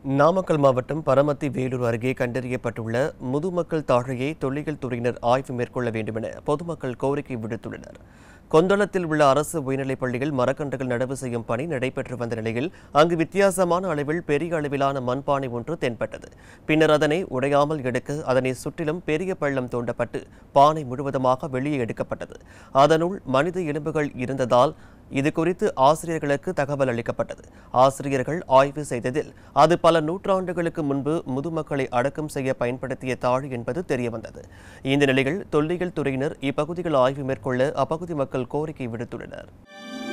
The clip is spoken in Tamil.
நாமக்கல் மாவட்டம் பரமத்தி வேலூர் அருகே கண்டறியப்பட்டுள்ள முதுமக்கள் தாழையை தொல்லியல் துறையினர் ஆய்வு மேற்கொள்ள வேண்டும் என பொதுமக்கள் கோரிக்கை விடுத்துள்ளனர். கொந்தளத்தில் உள்ள அரசு உயர்நிலைப் பள்ளியில் மரக்கன்றுகள் நடவு செய்யும் பணி நடைபெற்று வந்த நிலையில் அங்கு வித்தியாசமான அளவில் பெரிய அளவிலான மண்பானை ஒன்று தென்பட்டது. பின்னர் அதனை உடையாமல் எடுக்க அதனை சுற்றிலும் பெரிய பள்ளம் தோண்டப்பட்டு பானை முழுவதுமாக வெளியே எடுக்கப்பட்டது. அதனுள் மனித எலும்புகள் இருந்ததால் இது குறித்து ஆசிரியர்களுக்கு தகவல் அளிக்கப்பட்டது. ஆசிரியர்கள் ஆய்வு செய்ததில் அது பல நூற்றாண்டுகளுக்கு முன்பு முதுமக்களை அடக்கம் செய்ய பயன்படுத்திய தாழ் என்பது தெரியவந்தது. இந்த நிலையில் தொல்லியல் துறையினர் இப்பகுதியில் ஆய்வு மேற்கொள்ள அப்பகுதி மக்கள் கோரிக்கை விடுத்துள்ளனர்.